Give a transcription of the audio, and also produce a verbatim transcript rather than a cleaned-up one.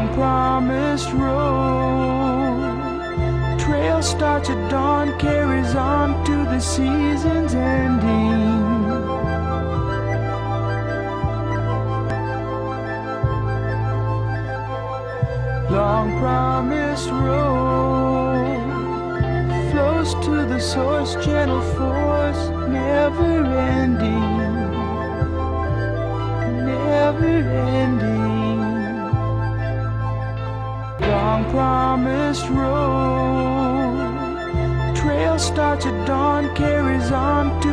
long promised road. Trail starts at dawn, carries on to the season's ending. Long promised road flows to the source, gentle force, never ending, never ending. Long promised road, trail starts at dawn, carries on